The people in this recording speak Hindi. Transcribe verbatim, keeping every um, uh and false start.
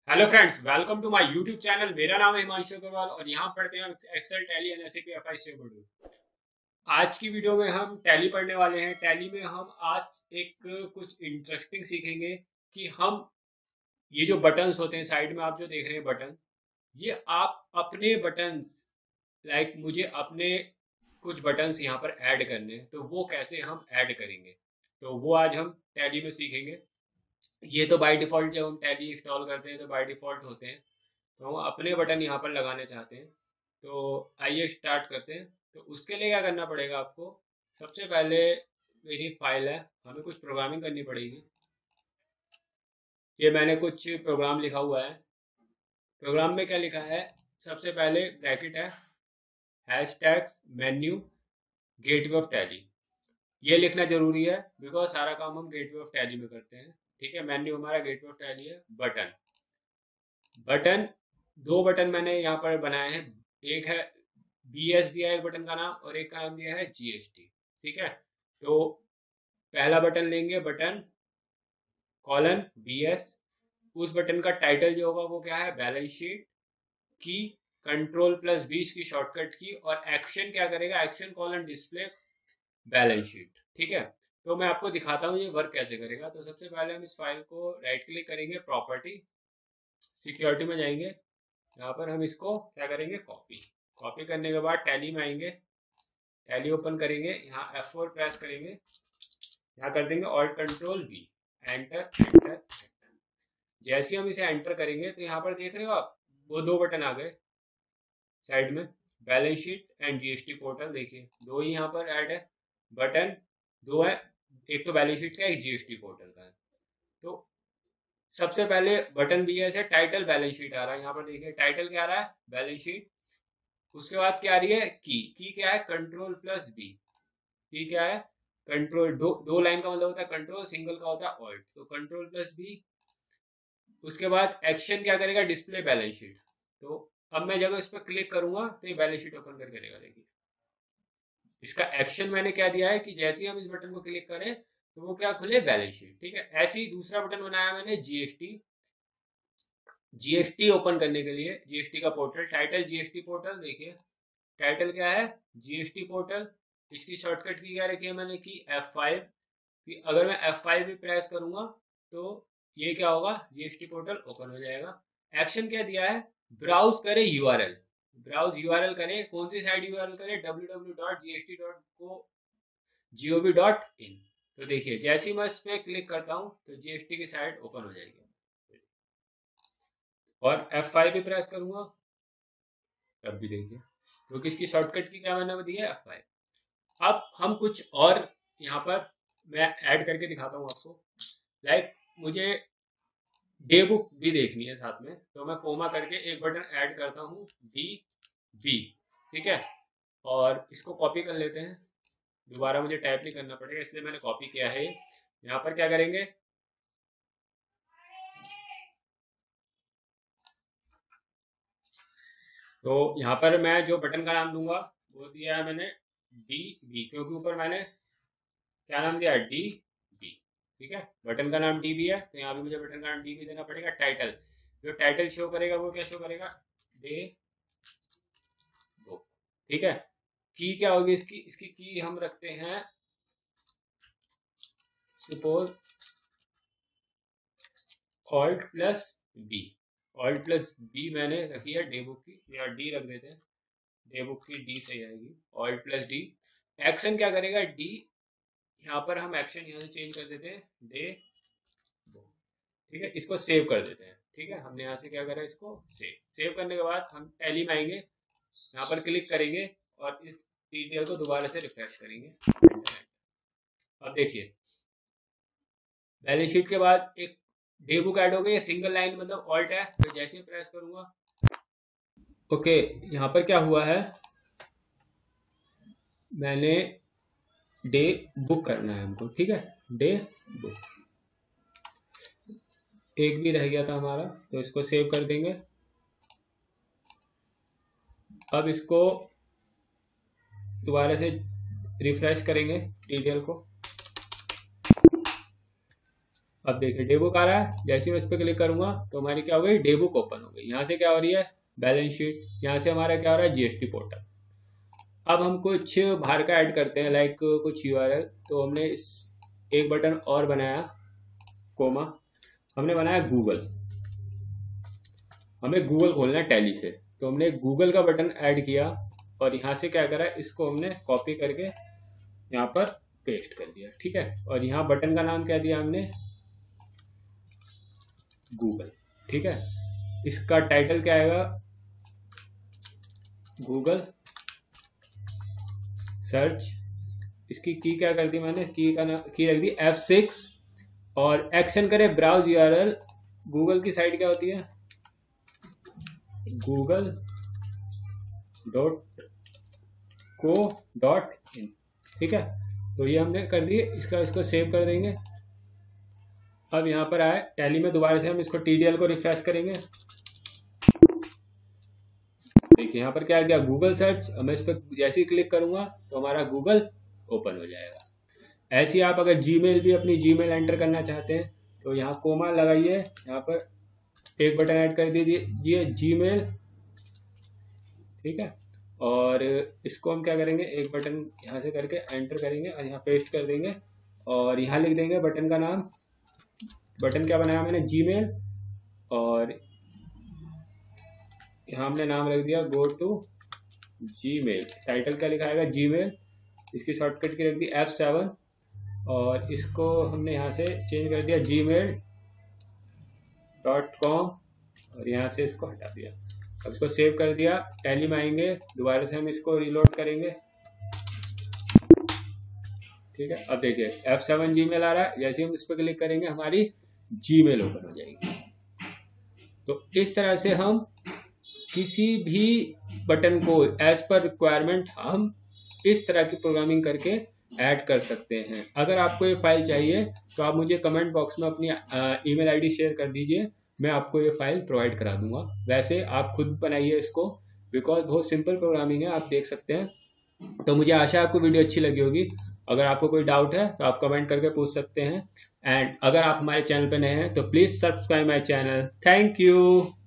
Hello friends, welcome to my YouTube channel. मेरा नाम है हिमांशु अग्रवाल और यहाँ पढ़ते हैं Excel, Tally and SAP FICO module. आज की वीडियो में हम टैली पढ़ने वाले हैं। टैली में हम आज एक कुछ इंटरेस्टिंग सीखेंगे कि हम ये जो बटन्स होते हैं साइड में, आप जो देख रहे हैं बटन, ये आप अपने बटन्स, लाइक मुझे अपने कुछ बटन्स यहाँ पर ऐड करने हैं, तो वो कैसे हम ऐड करेंगे, तो वो आज हम टैली में सीखेंगे। ये तो बाय डिफॉल्ट जब हम टैली इंस्टॉल करते हैं तो बाय डिफॉल्ट होते हैं, तो हम अपने बटन यहाँ पर लगाने चाहते हैं। तो आइए स्टार्ट करते हैं। तो उसके लिए क्या करना पड़ेगा आपको, सबसे पहले मेरी फाइल है, हमें कुछ प्रोग्रामिंग करनी पड़ेगी। ये मैंने कुछ प्रोग्राम लिखा हुआ है। प्रोग्राम में क्या लिखा है, सबसे पहले ब्रैकेट है, hash tags menu gateway of Tally. ये लिखना जरूरी है बिकॉज सारा काम हम गेटवे ऑफ टैली में करते हैं। ठीक है, मेन्यू हमारा गेटवे ऑफ टैली है। बटन बटन दो बटन मैंने यहाँ पर बनाए हैं। एक है बी एस दिया है एक बटन का नाम, और एक का नाम दिया है जी एस टी। ठीक है, तो पहला बटन लेंगे, बटन कॉलन बी एस। उस बटन का टाइटल जो होगा वो क्या है, बैलेंस शीट की। कंट्रोल प्लस बी की शॉर्टकट की, और एक्शन क्या करेगा, action colon display balance sheet. ठीक है, तो मैं आपको दिखाता हूँ ये वर्क कैसे करेगा। तो सबसे पहले हम इस फाइल को राइट क्लिक करेंगे, प्रॉपर्टी, सिक्योरिटी में जाएंगे। यहाँ पर हम इसको क्या करेंगे, कॉपी। कॉपी करने के बाद टैली में आएंगे, टैली ओपन करेंगे, यहाँ एफ फोर प्रेस करेंगे, यहाँ कर देंगे alt control V, enter enter enter. जैसे हम इसे एंटर करेंगे तो यहाँ पर देख रहे हो आप, वो दो बटन आ गए साइड में, balance sheet and GST portal. देखिए दो ही यहाँ पर ऐड है, बटन दो है, एक तो बैलेंस शीट का, एक जीएसटी पोर्टल का है। तो सबसे पहले बटन बी एस है, टाइटल बैलेंस शीट आ रहा है। यहाँ पर देखिए टाइटल क्या आ रहा है, बैलेंस शीट। उसके बाद क्या आ रही है, की। की क्या है, कंट्रोल प्लस बी। की क्या है, कंट्रोल। दो दो लाइन का मतलब होता है कंट्रोल, सिंगल का होता है ऑल्ट। तो कंट्रोल प्लस बी। उसके बाद एक्शन क्या करेगा, डिस्प्ले बैलेंस शीट। तो अब मैं जब इस पर क्लिक करूंगा तो ये बैलेंस शीट ओपन करके देगा। देखिए इसका एक्शन मैंने क्या दिया है कि जैसे ही हम इस बटन को क्लिक करें तो वो क्या खुले, बैलेंस शीट। ठीक है, ऐसे ही दूसरा बटन बनाया मैंने, जीएसटी। जीएसटी ओपन करने के लिए जीएसटी का पोर्टल, टाइटल जीएसटी पोर्टल। देखिए टाइटल क्या है, जीएसटी पोर्टल। इसकी शॉर्टकट की क्या रखी है मैंने, की एफ फाइव। कि अगर मैं एफ फाइव भी प्रेस करूंगा तो ये क्या होगा, जीएसटी पोर्टल ओपन हो जाएगा। एक्शन क्या दिया है, ब्राउज करे यूआरएल। ब्राउज यूआरएल करे, कौन सी साइड यूआरएल करे, W W W dot G S T dot G O V dot in. तो देखिए जैसे ही मैं इस पे क्लिक करता हूँ तो जीएसटी की साइट ओपन हो जाएगी। और एफ फाइव भी प्रेस करूंगा तब भी देखिए, क्योंकि इसकी शॉर्टकट की क्या मैंने दी है, एफ फाइव। अब हम कुछ और यहाँ पर मैं ऐड करके दिखाता हूँ आपको। लाइक मुझे डे बुक भी देखनी है साथ में, तो मैं कोमा करके एक बटन ऐड करता हूँ, डी बी। ठीक है, और इसको कॉपी कर लेते हैं। दोबारा मुझे टाइप नहीं करना पड़ेगा, इसलिए मैंने कॉपी किया है। यहाँ पर क्या करेंगे, तो यहाँ पर मैं जो बटन का नाम दूंगा वो दिया है मैंने डी बी, क्योंकि ऊपर मैंने क्या नाम दिया है, डी बी। ठीक है, बटन का नाम डी बी है, तो यहाँ भी मुझे बटन का नाम डी बी देना पड़ेगा। टाइटल, जो टाइटल शो करेगा वो क्या शो करेगा, डे बुक। ठीक है, की क्या होगी इसकी, इसकी की हम रखते हैं suppose alt plus B. Alt plus B मैंने रखी है डे बुक की, या डी रख देते हैं, डे बुक की डी सही आएगी, ऑल्ट प्लस डी। एक्शन क्या करेगा, डी। यहाँ पर हम एक्शन यहाँ से चेंज कर देते हैं, डे बुक। ठीक है, इसको सेव कर देते हैं। ठीक है, हमने यहाँ से क्या करा, इसको सेव। सेव करने के बाद हम टैली में आएंगे, यहाँ पर क्लिक करेंगे और इस टीडीएल को दोबारा से रिफ्रेश करेंगे। अब देखिए बैलेंस शीट के बाद एक डे बुक ऐड हो गई है, सिंगल लाइन मतलब ऑल्ट है, तो जैसे ही प्रेस करूंगा, ओके यहाँ पर क्या हुआ है, मैंने डे बुक करना है हमको। ठीक है, डे बुक एक भी रह गया था हमारा, तो इसको सेव कर देंगे। अब इसको दोबारा से रिफ्रेश करेंगे टीडीएल को। अब देखिए डे बुक आ रहा है, जैसे मैं इस पर क्लिक करूंगा तो हमारी क्या हो गई, डे बुक ओपन हो गई। यहाँ से क्या हो रही है, बैलेंस शीट। यहाँ से हमारा क्या हो रहा है, जीएसटी पोर्टल। अब हम कुछ बाहर का ऐड करते हैं, लाइक कुछ यूआरएल। तो हमने इस एक बटन और बनाया, कोमा, हमने बनाया गूगल। हमें गूगल खोलना है टैली से, तो हमने गूगल का बटन ऐड किया और यहाँ से क्या करा, इसको हमने कॉपी करके यहाँ पर पेस्ट कर दिया। ठीक है, और यहाँ बटन का नाम क्या दिया हमने, गूगल। ठीक है, इसका टाइटल क्या आएगा, गूगल सर्च। इसकी की क्या कर दी मैंने, की का नाम की रख दी एफ सिक्स, और एक्शन करे ब्राउज यूआरएल। गूगल की साइट क्या होती है, Google dot co dot in. ठीक है, तो ये हमने कर दिए, इसका इसको सेव कर देंगे। अब यहाँ पर आए टैली में, दोबारा से हम इसको टीडीएल को रिफ्रेश करेंगे। देखिए यहाँ पर क्या गया, गूगल सर्च। मैं इस पर जैसे ही क्लिक करूंगा तो हमारा गूगल ओपन हो जाएगा। ऐसे ही आप अगर जीमेल भी अपनी जीमेल एंटर करना चाहते हैं तो यहाँ कोमा लगाइए, यहाँ पर एक बटन ऐड कर दीजिए जीमेल। ठीक है, और इसको हम क्या करेंगे, एक बटन यहाँ से करके एंटर करेंगे और यहाँ पेस्ट कर देंगे, और यहाँ लिख देंगे बटन का नाम। बटन क्या बनाया मैंने, जीमेल, और यहाँ हमने नाम रख दिया गो टू जीमेल। टाइटल क्या लिखाएगा, जीमेल। इसकी शॉर्टकट की रख दी एफ सेवन, और इसको हमने यहाँ से चेंज कर दिया जीमेल डॉट कॉम, और यहाँ से इसको हटा दिया। अब इसको सेव कर दिया, टैली में आएंगे, दोबारा से हम इसको रिलोड करेंगे। ठीक है, अब देखिए एफ सेवन जीमेल आ रहा है, जैसे हम इस पर क्लिक करेंगे हमारी जीमेल ओपन हो जाएगी। तो इस तरह से हम किसी भी बटन को एज पर रिक्वायरमेंट हम इस तरह की प्रोग्रामिंग करके ऐड कर सकते हैं। अगर आपको ये फाइल चाहिए तो आप मुझे कमेंट बॉक्स में अपनी ईमेल आईडी शेयर कर दीजिए, मैं आपको ये फाइल प्रोवाइड करा दूंगा। वैसे आप खुद बनाइए इसको, बिकॉज बहुत सिंपल प्रोग्रामिंग है, आप देख सकते हैं। तो मुझे आशा है आपको वीडियो अच्छी लगी होगी। अगर आपको कोई डाउट है तो आप कमेंट करके पूछ सकते हैं। एंड अगर आप हमारे चैनल पर नए हैं तो please subscribe my channel. Thank you.